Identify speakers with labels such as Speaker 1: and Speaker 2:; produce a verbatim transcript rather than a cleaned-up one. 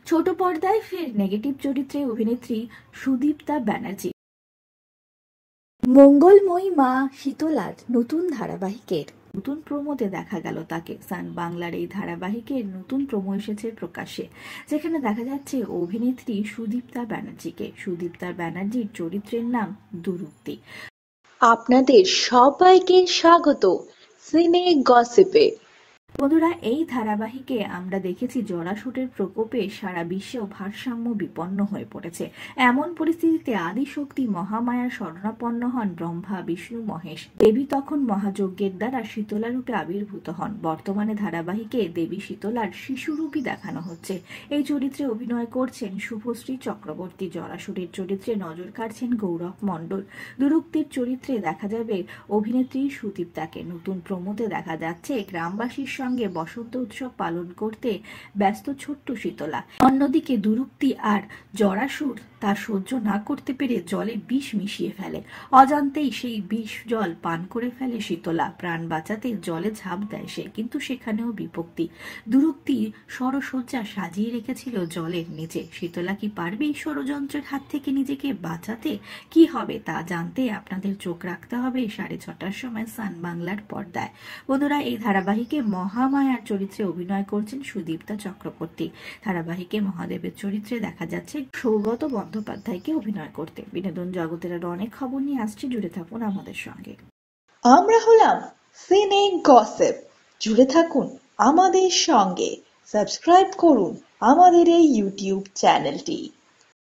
Speaker 1: ছোট পর্দায় ফের নেগেটিভ চরিত্রে অভিনেত্রী সুদীপ্তা ব্যানার্জি। মঙ্গলময়ী মা শীতলার নতুন ধারাবাহিকের নতুন প্রোমোতে দেখা গেল তাকে। সান বাংলার এই ধারাবাহিকের নতুন প্রোমো এসেছে প্রকাশ্যে, যেখানে দেখা যাচ্ছে অভিনেত্রী সুদীপ্তা ব্যানার্জিকে। সুদীপ্তা ব্যানার্জির চরিত্রের নাম দুরুক্তি।
Speaker 2: আপনাদের সবাইকে স্বাগত সিনে গসিপে।
Speaker 1: বন্ধুরা, এই ধারাবাহিকে আমরা দেখেছি জরাসুটের প্রকোপে সারা বিশ্বেও ভারসাম্য বিপন্ন হয়ে পড়েছে। এমন পরিস্থিতিতে আদিশক্তি মহামায়ার শরণাপন্ন হন ব্রহ্মা বিষ্ণু মহেশ। দেবী তখন মহাযজ্ঞের দ্বারা শীতলা রূপে আবির্ভূত হন। বর্তমানে ধারাবাহিকে দেবী শীতলার শিশুরূপী দেখানো হচ্ছে। এই চরিত্রে অভিনয় করছেন শুভশ্রী চক্রবর্তী। জরাসুরের চরিত্রে নজর কাড়ছেন গৌরব মণ্ডল। দুরুক্তির চরিত্রে দেখা যাবে অভিনেত্রী সুদীপ্তাকে। নতুন প্রোমোতে দেখা যাচ্ছে গ্রামবাসীর সঙ্গে বসন্ত উৎসব পালন করতে ব্যস্ত ছোট্ট শীতলা। অন্যদিকে দুরুক্তি আর জরাসুর তা সহ্য না করতে পেরে জলে বিষ মিশিয়ে ফেলে। অজান্তেই সেই বিষ জল পান করে ফেলে শীতলা। প্রাণ বাঁচাতে জলে ঝাঁপ দেয় সে, কিন্তু সেখানেও বিপত্তি। দুরুক্তি ষড়সজ্জা সাজিয়ে রেখেছিল জলের নিচে। শীতলা কি পারবে এই ষড়যন্ত্রের হাত থেকে নিজেকে বাঁচাতে? কি হবে তা জানতে আপনাদের চোখ রাখতে হবে সাড়ে ছটার সময় সান বাংলার পর্দায়। বন্ধুরা, এই ধারাবাহিকে মহামায়ার চরিত্রে অভিনয় করছেন সুদীপ্তা চক্রবর্তী। ধারাবাহিকে মহাদেবের চরিত্রে দেখা যাচ্ছে সৌগত বন্দ্যোপাধ্যায়কে অভিনয় করতে। বিনোদন জগতের আরো অনেক খবর নিয়ে আসছে, জুড়ে থাকুন আমাদের সঙ্গে।
Speaker 2: আমরা হলাম সিনে গসিপ, জুড়ে থাকুন আমাদের সঙ্গে। সাবস্ক্রাইব করুন আমাদের এই ইউটিউব চ্যানেলটি।